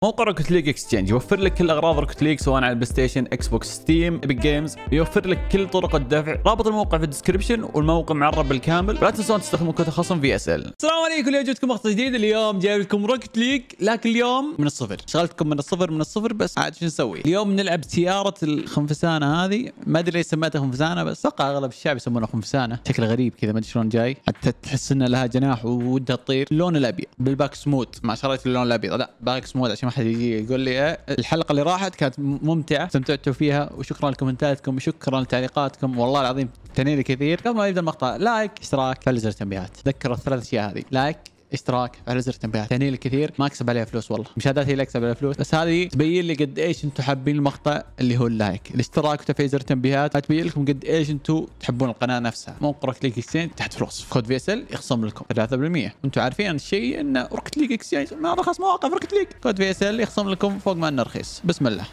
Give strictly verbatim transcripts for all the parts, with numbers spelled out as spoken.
موقع روكت ليج اكسشينج يوفر لك كل اغراض روكت ليج سواء على البلاي ستيشن، اكس بوكس، ستيم، ايبك جيمز. يوفر لك كل طرق الدفع. رابط الموقع في الديسكربشن والموقع معرب بالكامل. لا تنسون تستخدموا كود خصم في اس ال. السلام عليكم، اليوم جبتكم مقطع جديد. اليوم جايب لكم روكت ليج لكن اليوم من الصفر. شغلتكم من الصفر من الصفر بس عاد شو نسوي؟ اليوم نلعب سيارة الخنفسانة هذه. ما ادري ليش سميتها خنفسانة بس اتوقع اغلب الشعب يسمونها خنفسانة. شكل غريب كذا ما ادري شلون جاي، حتى تحس ان لها جناح وودها تطير. اللون الابيض بالباك سموت. ما شريت اللون الابيض، لا باك سموت عشان ما حد يجي يقول لي إيه. الحلقة اللي راحت كانت ممتعة، استمتعتوا فيها وشكرا لكومنتاتكم وشكرا لتعليقاتكم والله العظيم تنيني كثير. قبل ما يبدا المقطع لايك، اشتراك، فعل زر التنبيهات. تذكروا الثلاث اشياء هذه: لايك، اشتراك، فعل زر التنبيهات. تهني لي كثير، ما اكسب عليها فلوس والله، مشاهدات هي اللي اكسب عليها فلوس، بس هذه تبين لي قد ايش انتم حابين المقطع اللي هو اللايك، الاشتراك وتفعيل زر التنبيهات. هتبين لكم قد ايش انتم تحبون القناه نفسها. موقع روكت ليج اكسشينج تحت في الوصف، كود في اس ال يخصم لكم ثلاثة بالمية. انتم عارفين الشيء ان روكت ليج اكسشينج ما ارخص مواقع في روكت ليج. كود في اس ال يخصم لكم فوق ما انه رخيص. بسم الله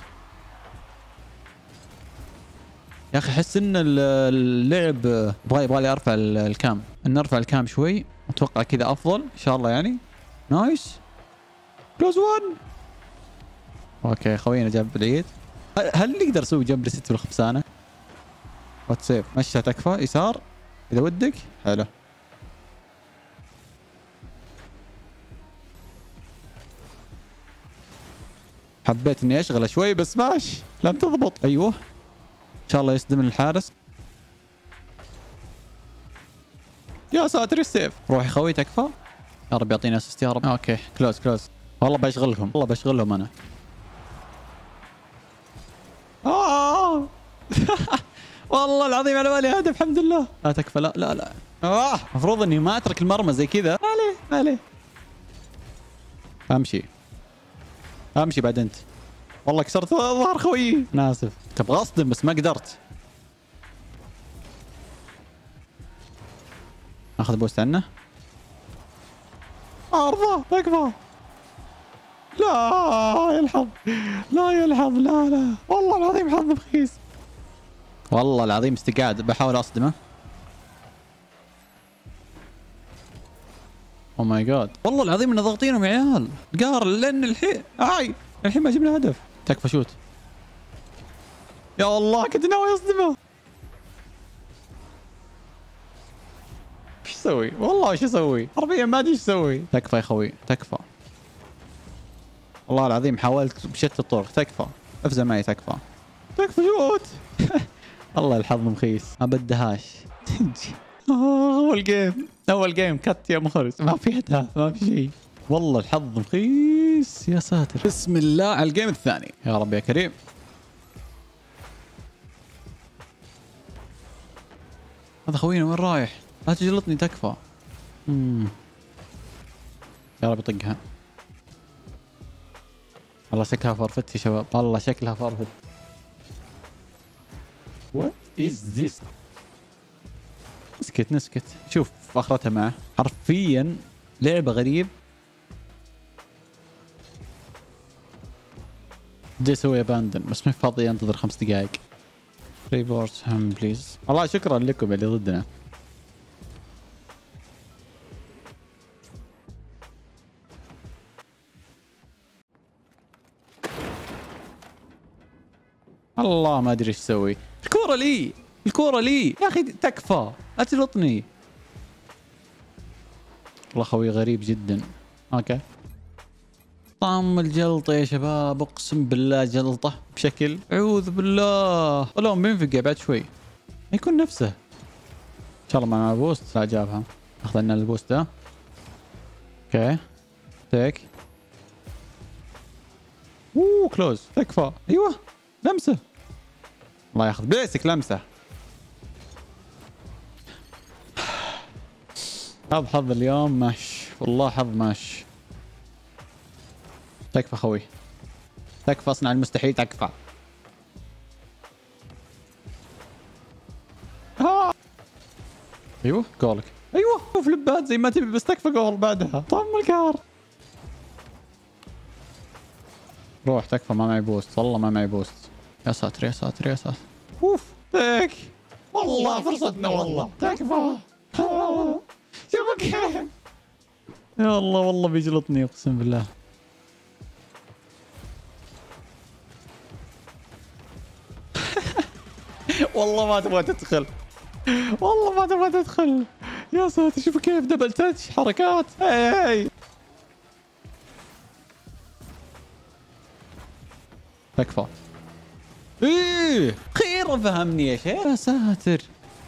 يا اخي. احس ان اللعب يبغى يبغى لي ارفع الكام، ان ارفع الكام شوي. اتوقع كذا افضل ان شاء الله يعني. نايس كلوز وان. اوكي خوينا جاب العيد. هل نقدر نسوي جمب ريست في الخبسانه؟ وات سيف مشى تكفى يسار اذا ودك. حلو. حبيت اني اشغله شوي بس ماشي لم تضبط. ايوه ان شاء الله يصدم الحارس. يا ساتر السيف. روح يا خوي تكفى. يا رب يعطينا اسيست يا رب. اوكي كلوز كلوز. والله بشغلهم والله بشغلهم انا. آه. والله العظيم على بالي هدف. الحمد لله. لا تكفى. لا لا لا. اه المفروض اني ما اترك المرمى زي كذا. ما عليه ما عليه. امشي امشي بعد انت. والله كسرت ظهر خويي. انا اسف. تبغى اصدم بس ما قدرت. اخذ بوست عنه. ارضى تكفى. لا يا الحظ لا يا الحظ لا لا والله العظيم حظ بخيس. والله العظيم استقعد بحاول اصدمه. او ماي جاد والله العظيم انه ضاغطينهم يا عيال. قار لان الحين هاي الحين ما جبنا هدف. تكفى شوت. يا الله كنت ناوي اصدمه. ايش اسوي؟ والله ايش اسوي؟ حرفيا ما ادري ايش اسوي. تكفى يا خوي تكفى. والله العظيم حاولت بشتى الطرق. تكفى افزع معي. تكفى تكفى شوت. والله الحظ مخيس ما بدهاش. اول جيم اول جيم كت يا مخرج. ما في اهداف ما في شيء. والله الحظ مخيس يا ساتر. بسم الله على الجيم الثاني. يا رب يا كريم. هذا خوينا وين رايح؟ لا تجلطني. تكفى. مم. يا رب يطقها. والله شكلها فرفت يا شباب. والله شكلها فرفت. What is this؟ نسكت نسكت. شوف اخرتها معه. حرفيا لعبة غريب. بدي اسوي اباندن بس ما فاضي انتظر خمس دقائق. ريبورت هم بليز. والله شكرا لكم اللي ضدنا. الله ما ادري ايش اسوي. الكورة لي الكورة لي يا اخي. تكفى لا تلطني. والله خوي غريب جدا. اوكي طعم الجلطة يا شباب. اقسم بالله جلطة بشكل اعوذ بالله. والله بينفقع بعد شوي يكون نفسه. ان شاء الله مع بوست. لا جابها. اخذ لنا البوست ده. اوكي تيك. اوه كلوز. تكفى. ايوه لمسه. الله ياخذ بيسك لمسه. حظ حظ اليوم ماش. والله حظ ماش. تكفى خوي تكفى. اصنع المستحيل. تكفى. آه. ايوه جولك. ايوه فليبات زي ما تبي بس تكفى جول بعدها. طم الكار. روح تكفى. ما معي بوست والله ما معي بوست. يا ساتر يا ساتر يا ساتر. اوف تك. والله فرصتنا والله. تكفى. شوفوا كيف. يا الله والله بيجلطني اقسم بالله. والله ما تبغى تدخل، والله ما تبغى تدخل. يا ساتر شوف كيف دبل تاتش حركات. هاي تكفى. ايه خير فهمني يا شيخ. يا ساتر.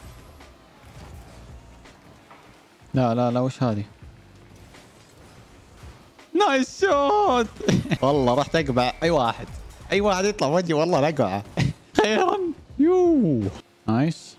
لا لا لا وش هذه؟ نايس شوت. والله رحت اقبع اي واحد، اي واحد يطلع وجهي والله اقبعه. خيرا. يو نايس.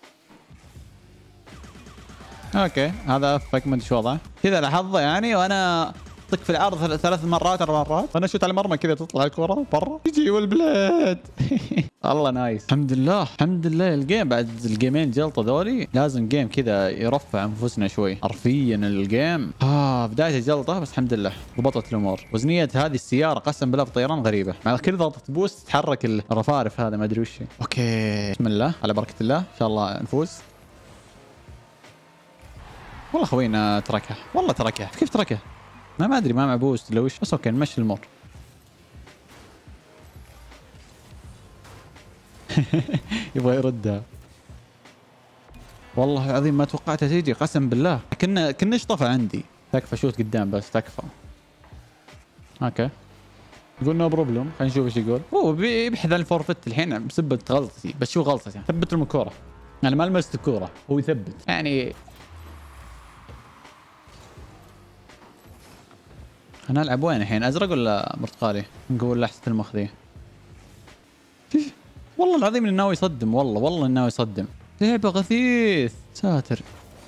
اوكي هذا افك ما ادري شو وضعه كذا لحظه يعني، وانا طق في العرض ثلاث مرات اربع مرات، انا اشوت على المرمى كذا تطلع الكره برا يجي والبلاد. والله نايس. الحمد لله الحمد لله. الجيم بعد الجيمين جلطه ذولي لازم جيم كذا يرفع انفسنا شوي. حرفيا الجيم اه بدايه جلطه، بس الحمد لله ضبطت الامور. وزنيه هذه السياره قسم بالله بطيران غريبه، مع كل ضغطه بوست تتحرك الرفارف هذا ما ادري وش. اوكي بسم الله على بركه الله ان شاء الله نفوز. والله خوينا تركه، والله تركه. كيف تركه؟ ما ما ادري ما مع بوست لو وش، بس اوكي نمشي الامور. يبغى يردها. والله العظيم ما توقعتها تيجي قسم بالله. كنا كناش طفى عندي. تكفى شوت قدام بس تكفى. اوكي يقول نو بروبلم. خلينا نشوف ايش يقول. هو بيبحث عن الفورفت الحين بسبة غلطتي، بس شو غلطتي؟ ثبت له الكوره. انا ما لمست الكوره هو يثبت يعني. انا العب وين الحين؟ ازرق ولا برتقالي؟ نقول لحظه المخ ذي. والله العظيم انه ناوي يصدم، والله والله انه ناوي يصدم. لعبه غثيث ساتر.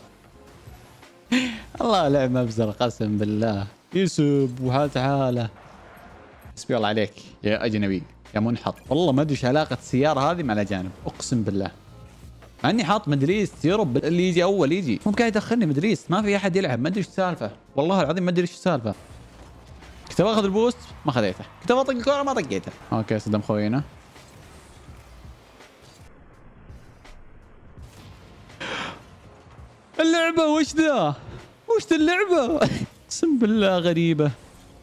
الله لعب مبزر قسم بالله. يسب وحالته حاله. حسبي الله عليك يا اجنبي يا منحط. والله ما ادري ايش علاقه السياره هذه مع الاجانب اقسم بالله. مع اني حاط مدريس يرب اللي يجي اول يجي، مو قاعد يدخلني مدريس، ما في احد يلعب، ما ادري ايش السالفه. والله العظيم ما ادري ايش السالفه. كنت باخذ البوست ما خذيته، كنت بطق الكوره ما طقيته. اوكي صدم خوينا. اللعبه وش ذا؟ وش ذا اللعبه؟ اقسم بالله غريبه.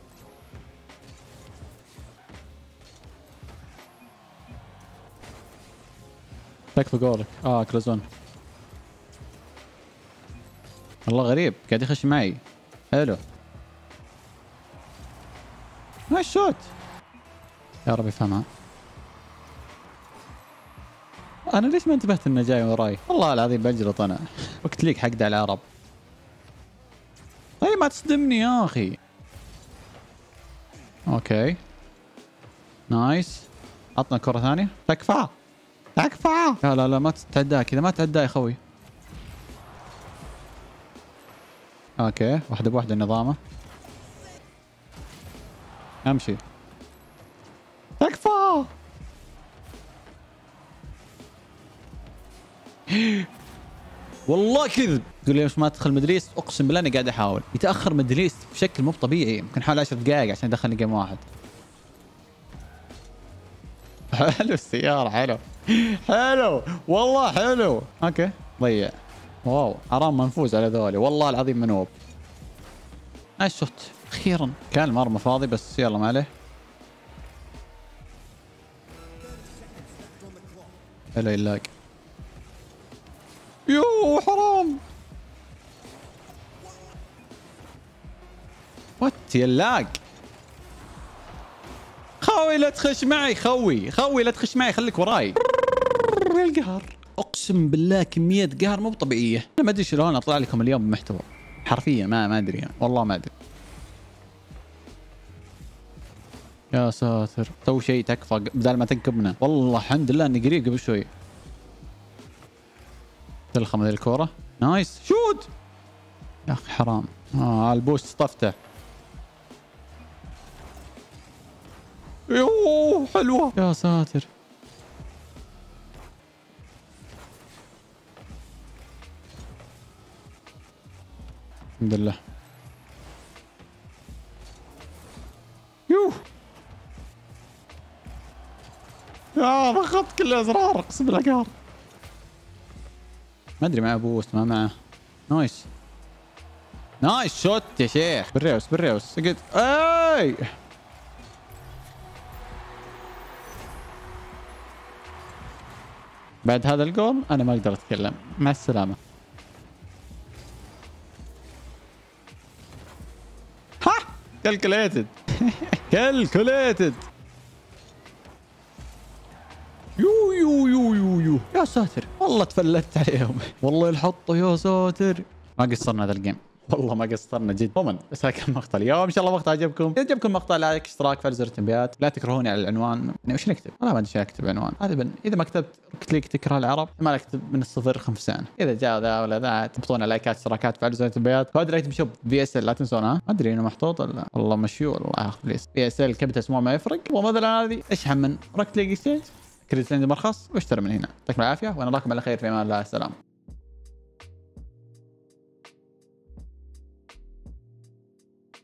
تكفى قولك. اه كلازون. والله غريب قاعد يخش معي. حلو. ما الشوت يا رب يفهمها. انا ليش ما انتبهت انه جاي وراي؟ والله العظيم بجلط انا. وقت ليك حقد على العرب. طيب ما تصدمني يا اخي. اوكي نايس. عطنا كرة ثانية. تكفى تكفى. لا لا لا ما تتعداه كذا، ما تتعداه يا اخوي. اوكي واحدة بواحدة نظامه. امشي. تكفى. والله كذب. تقول لي ليش ما تدخل مدريس؟ اقسم بالله اني قاعد احاول. يتاخر مدريس بشكل مو طبيعي، يمكن حوالي عشر دقائق عشان يدخلني جيم واحد. حلو السيارة حلو حلو والله حلو. اوكي ضيع. واو حرام ما نفوز على ذولي والله العظيم منوب. الشوت اخيرا. كان المرمى فاضي بس يلا ما عليه. حلو يلاق. يو حرام. وات يلاق. خوي لا تخش معي، خوي خوي لا تخش معي، خليك وراي. القهر اقسم بالله كمية قهر مو طبيعية. انا ما ادري شلون اطلع لكم اليوم بمحتوى حرفيا، ما ما ادري يعني. والله ما ادري. يا ساتر سوي شيء تكفى بدل ما تنكبنا. والله الحمد لله اني قريب قبل شوي. تلخم هذه الكورة. نايس شوت. يا اخي حرام. اه البوست طفته. يوه حلوة يا ساتر. الحمد لله. يوه يا ضغطت كل الازرار اقسم بالله قهر. ما ادري معه بوست ما معه. نايس نايس شوت يا شيخ. بالريوس بالريوس قلت اي. بعد هذا الجول انا ما اقدر اتكلم. مع السلامه. ها كالكوليتد. كالكوليتد. يو يو يو يو يو يا ساتر والله تفلت عليهم. والله الحطه يا ساتر. ما قصرنا هذا الجيم والله ما قصرنا جد عموما. بس هذا كان مقطع اليوم. ان شاء الله مقطع عجبكم. اذا عجبكم المقطع لايك اشتراك فعل زر التنبيهات. لا تكرهوني على العنوان. يعني وش نكتب؟ والله ما ادري ايش اكتب عنوان غالبا. اذا ما كتبت روكت ليج تكره العرب ما اكتب من الصفر خمسان. اذا جاء ذا ولا ذا تحطون لايكات اشتراكات فعل زر التنبيهات. كود رايتم شوب في اس ال لا تنسون. ها ما ادري انه محطوط ولا والله مشيو. والله اخذ ليس في اس ال كبت اسمه ما يفرق. ومثلا هذه اشحن من روكت ليج اكسشينج كريدت عندي مرخص واشتري من هنا. يعطيكم العافيه وانا اراكم على خير في امان الله. السلام.